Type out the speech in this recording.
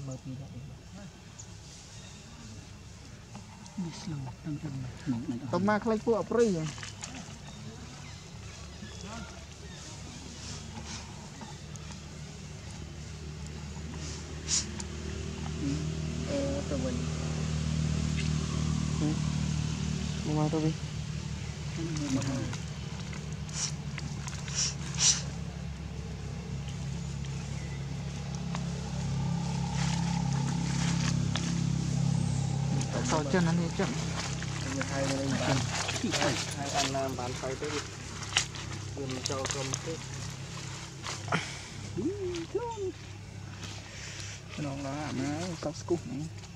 mơ pi đã tôm ma khai phụ apri tụi mình mà tôi đi sau chân nó đi chậm hai anh làm bàn tay tới mình cho cơm tết nó là nó cặp scoop này